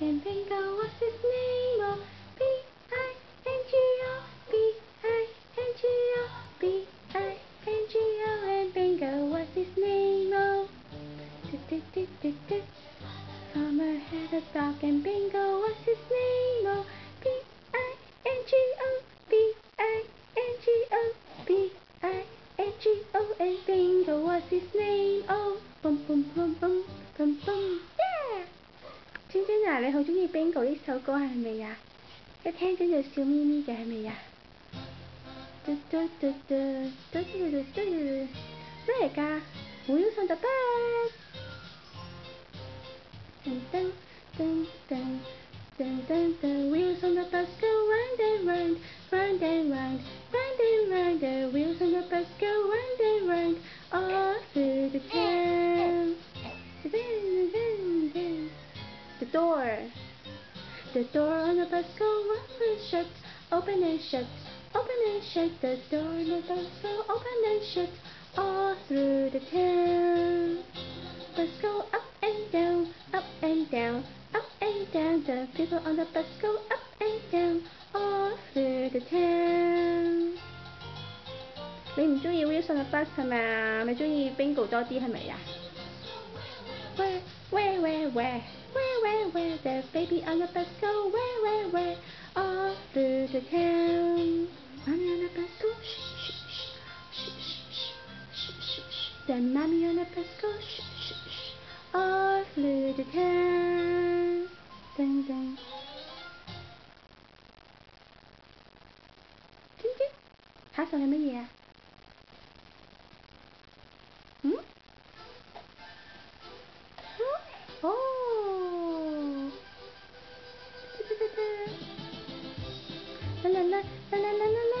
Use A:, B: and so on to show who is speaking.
A: and Bingo, what's his name? Oh, B-I-N-G-O, B-I-N-G-O, B-I-N-G-O, and Bingo, what's his name? Oh, do-do-do-do-do. Farmer had a dog and Bingo, what's his name? Oh, B-I-N-G-O, B-I-N-G-O, B-I-N-G-O, and Bingo, what's his name? Oh, boom boom boom boom boom boom, yeah! 晶晶啊，你好中意 Bingo 呢首歌係咪呀？一聽緊就笑眯眯嘅係咪呀？嘟嘟嘟嘟嘟嘟嘟嘟，咩嚟㗎 ？Wheels on the bus。Dun dun dun dun dun dun dun. Wheels on the bus go round and round, round and round, round and round. The wheels on the bus go round and round, all through the town. The door on the bus go open and shut, open and shut, open and shut. The door on the bus go open and shut, all through the town. Bus go up and down, up and down, up and down. The people on the bus go up and down, all through the town. 你唔中意 Wheels on the Bus 係咪啊？咪中意 Bingo 多啲係咪啊？ Where the baby on the bus go where all through the town. Mommy on the bus go shh shh shh shh shh shh shh. Then mommy on the bus go shh shh shh all through the town. Dun dun. 晶晶，下首係乜嘢啊？哦，啦啦啦啦啦啦啦。